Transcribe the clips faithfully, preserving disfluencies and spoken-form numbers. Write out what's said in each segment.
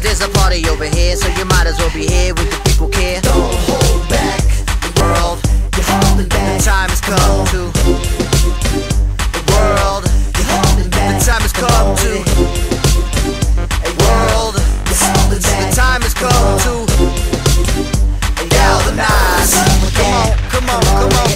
Cause there's a party over here, so you might as well be here with the people care. Don't hold back, the world, you're holding back. The time has come to the world, you're holding back. The time has come to world, the time has come to galvanize. Come on, come on, come on.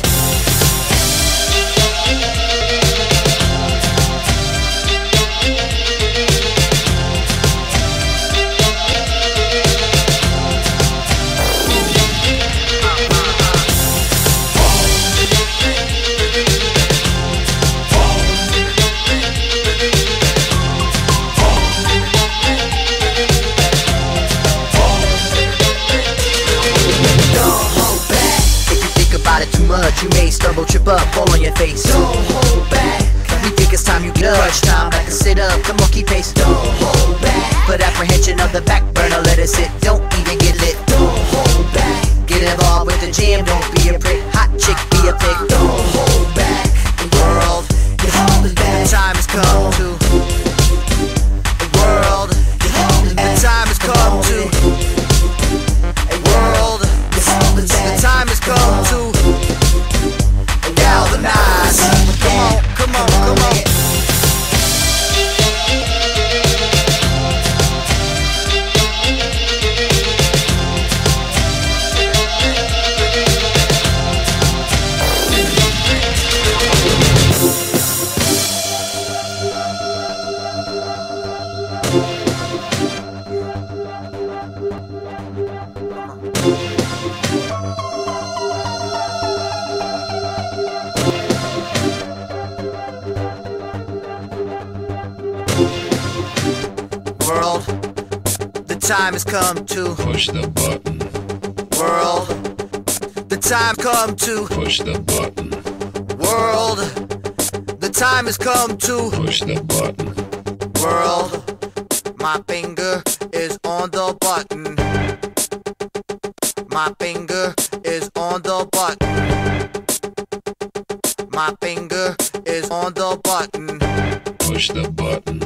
Too much, you may stumble, trip up, fall on your face. Don't hold back. We think it's time you get up. Crunch time, back to sit up, come on, keep pace. Don't hold back. Put apprehension on the back burner, let it sit. Don't even get lit. Don't hold back. Get involved with the jam, don't be a prick. Hot chick, be a pig. Don't hold back. The world, you're holding back. The time has come to the world. You're holding back. The time has come to a world. The time has come to galvanize. Come on, come on, come on. World, the time has come to push the button. World, the time come to push the button. World, the time has come to push the button. World, my finger is on the button. My finger is on the button. My finger is on the button. Push the button.